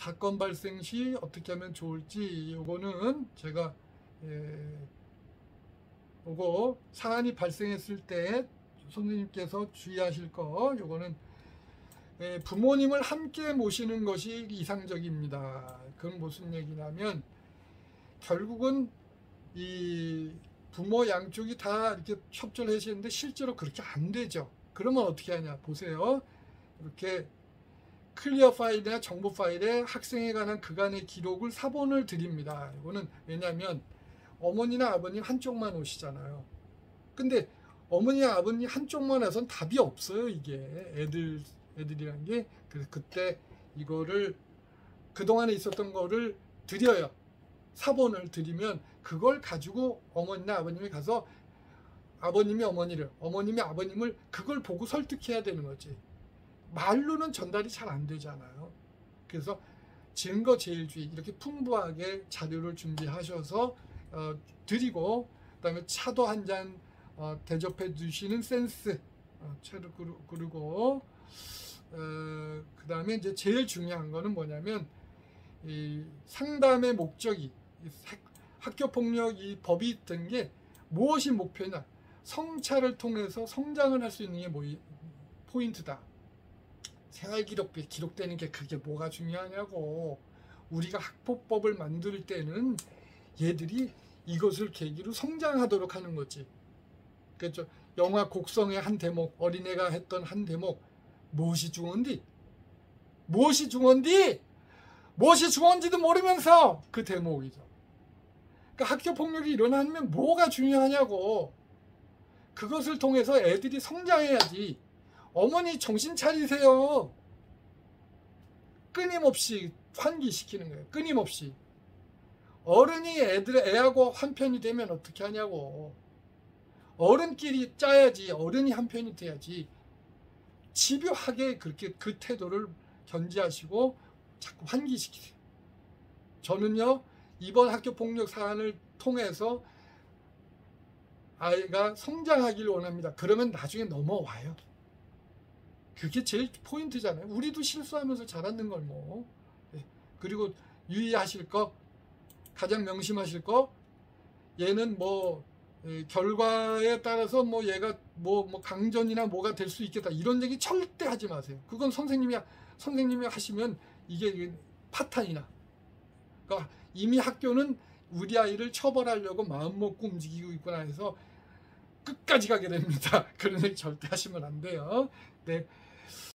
사건 발생 시 어떻게 하면 좋을지 요거는 제가 요거 사안이 발생했을 때 선생님께서 주의하실 거 요거는 부모님을 함께 모시는 것이 이상적입니다. 그건 무슨 얘기냐면 결국은 이 부모 양쪽이 다 이렇게 협조를 하시는데 실제로 그렇게 안 되죠. 그러면 어떻게 하냐 보세요. 이렇게 클리어 파일이나 정보 파일에 학생에 관한 그간의 기록을 사본을 드립니다. 이거는 왜냐하면 어머니나 아버님 한쪽만 오시잖아요. 근데 어머니나 아버님 한쪽만 와서는 답이 없어요. 이게 애들이란 게. 그래서 그때 이거를 그동안에 있었던 거를 드려요. 사본을 드리면 그걸 가지고 어머니나 아버님이 가서 아버님이 어머니를, 어머님이 아버님을 그걸 보고 설득해야 되는 거지. 말로는 전달이 잘 안 되잖아요. 그래서 증거 제일주의 이렇게 풍부하게 자료를 준비하셔서 드리고 그다음에 차도 한 잔 대접해 주시는 센스 차를 그리고 그다음에 이제 제일 중요한 거는 뭐냐면 이 상담의 목적이 학교 폭력 이 법이 있던 게 무엇이 목표냐? 성찰을 통해서 성장을 할 수 있는 게 포인트다. 생활 기록부에 기록되는 게 그게 뭐가 중요하냐고. 우리가 학폭법을 만들 때는 얘들이 이것을 계기로 성장하도록 하는 거지. 그렇죠. 영화 곡성의 한 대목, 어린애가 했던 한 대목, 무엇이 중헌디? 무엇이 중헌디? 무엇이 중헌지도 모르면서 그 대목이죠. 그러니까 학교 폭력이 일어나면 뭐가 중요하냐고. 그것을 통해서 애들이 성장해야지. 어머니 정신 차리세요. 끊임없이 환기시키는 거예요. 끊임없이. 어른이 애하고 한편이 되면 어떻게 하냐고. 어른끼리 짜야지. 어른이 한편이 돼야지. 집요하게 그렇게 그 태도를 견지하시고 자꾸 환기시키세요. 저는요, 이번 학교 폭력 사안을 통해서 아이가 성장하기를 원합니다. 그러면 나중에 넘어와요. 그게 제일 포인트잖아요. 우리도 실수하면서 자랐는 걸 뭐. 그리고 유의하실 거, 가장 명심하실 거, 얘는 뭐 결과에 따라서 뭐 얘가 뭐 강전이나 뭐가 될 수 있겠다 이런 얘기 절대 하지 마세요. 그건 선생님이 하시면 이게 파탄이나. 그러니까 이미 학교는 우리 아이를 처벌하려고 마음먹고 움직이고 있구나 해서 끝까지 가게 됩니다. 그런 얘기 절대 하시면 안 돼요. 네.